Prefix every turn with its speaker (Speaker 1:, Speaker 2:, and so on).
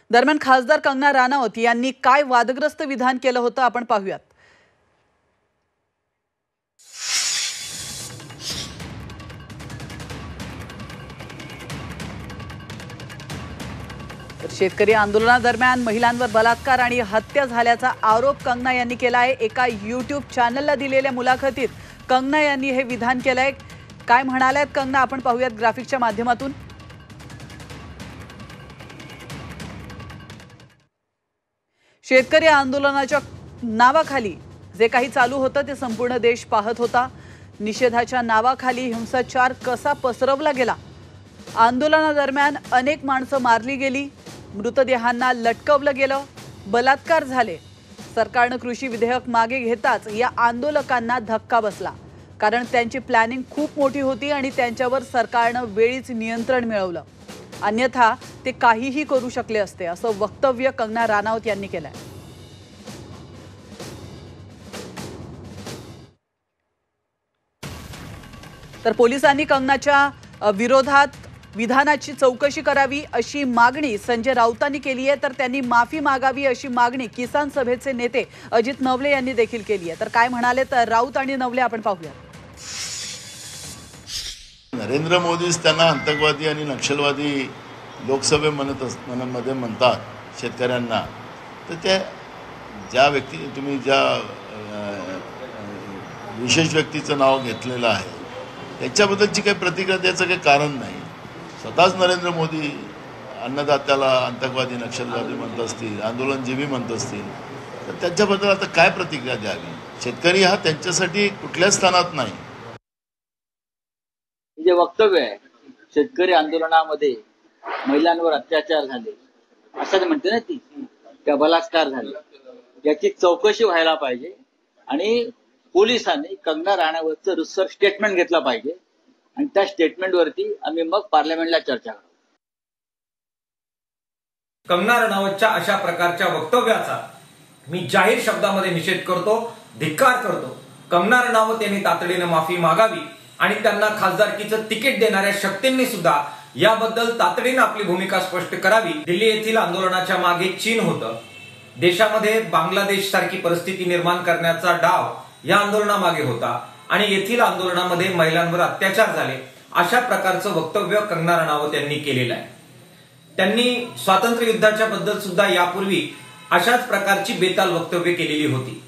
Speaker 1: दरम्यान खासदार कंगना राणावत यांनी काय वादग्रस्त विधान केलं होतं आपण पाहूयात। शेतकरी आंदोलनादरम्यान महिलांवर बलात्कार आणि हत्या झाल्याचा आरोप कंगना यांनी केला आहे। एका यूट्यूब चॅनलला दिलेल्या मुलाखतीत कंगना यांनी हे विधान केलंय। काय म्हणाल्यात कंगना आपण पाहूयात ग्राफिकच्या माध्यमातून। शेतकरी आंदोलनाच्या नावाखाली जे काही चालू होतं ते संपूर्ण देश पाहत होता। निषेधाच्या नावाखाली हिंसाचार कसा पसरवला गेला। आंदोलनादरम्यान अनेक माणसं मारली गेली, मृतदेहांना लटकवलं गेलं, बलात्कार झाले। सरकारने कृषी विधेयक मागे घेताच या आंदोलकांना धक्का बसला, कारण त्यांची प्लॅनिंग खूप मोठी होती आणि त्यांच्यावर सरकारने वेळीच नियंत्रण मिळवलं, अन्यथा ते काहीही करू शकले असते, असं वक्तव्य कंगना राणावत यांनी केलंय। तर पोलिसांनी कंगनाच्या विरोधात विधानाची चौकशी करावी अशी मागणी संजय राऊतांनी केली आहे। तर त्यांनी माफी मागावी अशी मागणी किसान सभेचे नेते अजित नवले यांनी देखील केली आहे। तर काय म्हणाले तर राऊत आणि नवले आपण पाहूया।
Speaker 2: नरेंद्र मोदीच त्यांना आतंकवादी आणि नक्षलवादी लोकसभेमध्ये म्हणतात शेतकऱ्यांना, तर त्या ज्या व्यक्ती तुम्ही ज्या विशेष व्यक्तीचं नाव घेतलेलं आहे त्याच्याबद्दलची काही प्रतिक्रिया द्यायचं काही कारण नाही। स्वतःच नरेंद्र मोदी अन्नदात्याला आतंकवादी नक्षलवादी म्हणत असतील, आंदोलनजीवी म्हणत असतील, तर त्याच्याबद्दल आता काय प्रतिक्रिया द्यावी। शेतकरी हा त्यांच्यासाठी कुठल्याच स्थानात नाही।
Speaker 3: जे वक्तव्य आहे शेतकरी आंदोलनामध्ये महिलांवर अत्याचार झाले असं म्हणते ना ती, त्या बलात्कार झाले, याची चौकशी व्हायला पाहिजे आणि पोलिसांनी कंगना राणावतचं रिसर्च स्टेटमेंट घेतलं पाहिजे आणि त्या स्टेटमेंटवरती आम्ही मग पार्लमेंटला चर्चा करू।
Speaker 4: कंगना राणावतच्या अशा प्रकारच्या वक्तव्याचा मी जाहीर शब्दामध्ये निषेध करतो, धिक्कार करतो। कंगना राणावत यांनी तातडीने माफी मागावी आणि त्यांना खासदारकीचं तिकीट देणाऱ्या शक्तींनी सुद्धा याबद्दल तातडीने आपली भूमिका स्पष्ट करावी। दिल्ली येथील आंदोलनाच्या मागे चीन होतं, देशामध्ये बांगलादेश सारखी परिस्थिती निर्माण करण्याचा डाव या आंदोलनामागे होता आणि येथील आंदोलनामध्ये महिलांवर अत्याचार झाले अशा प्रकारचं वक्तव्य कंगना राणावत यांनी केलेलं आहे। त्यांनी स्वातंत्र्य युद्धाच्या बद्दल सुद्धा यापूर्वी अशाच प्रकारची बेताल वक्तव्य केलेली होती।